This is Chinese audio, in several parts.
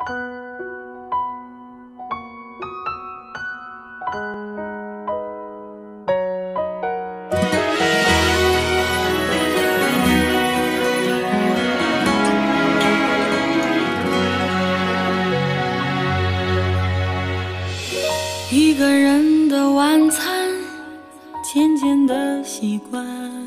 一个人的晚餐，渐渐的习惯；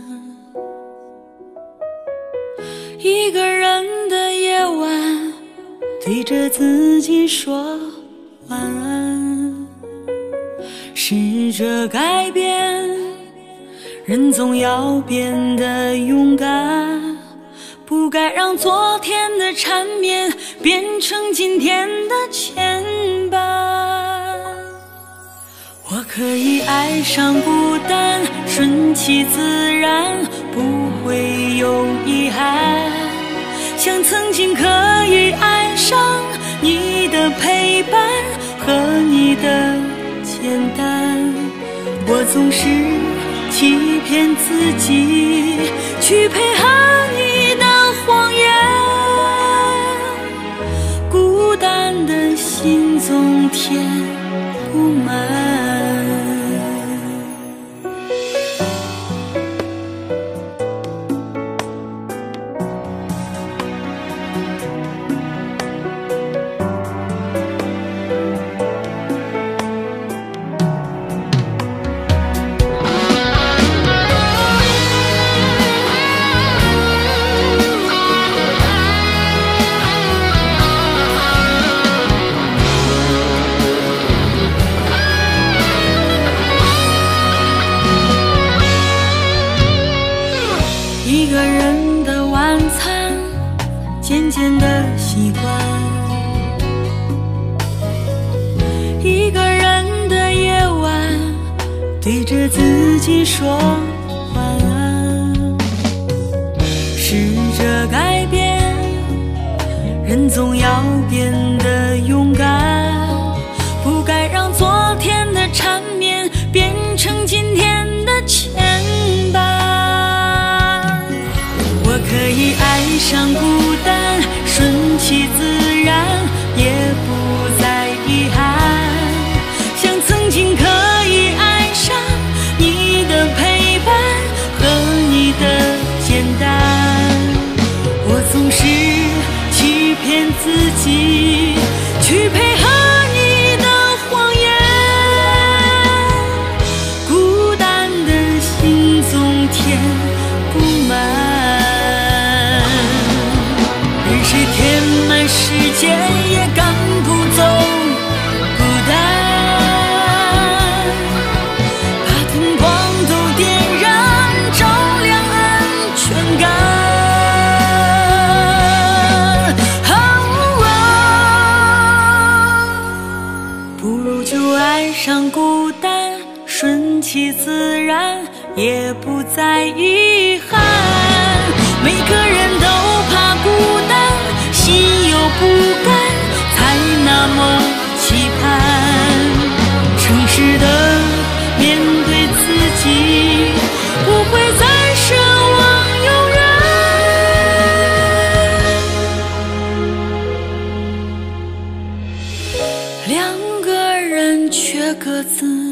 一个人的夜晚，对着自己说晚安。试着改变，人总要变得勇敢，不该让昨天的缠绵变成今天的牵绊。我可以爱上孤单，顺其自然，不会有遗憾。像曾经可以爱上你的陪伴和你的简单，我总是欺骗自己，去配合你的谎言。孤单的心总填不满。一个人的晚餐，渐渐的习惯；一个人的夜晚，对着自己说晚安。试着改变，人总要变得勇敢，不该让昨天的缠绵变成今天的牵绊。我可以爱上孤单，顺其自然，也不再遗憾。像曾经可以爱上你的陪伴和你的简单，我总是欺骗自己，去配合你的谎言。孤单的心总填不满，谁填满时间也赶不走孤单，把灯光都点燃，照亮安全感。不如就爱上孤单，顺其自然，也不再遗憾。每个人都怕孤单，心有不甘，才那么期盼。诚实的面对自己，不会再奢望永远。两个人却各自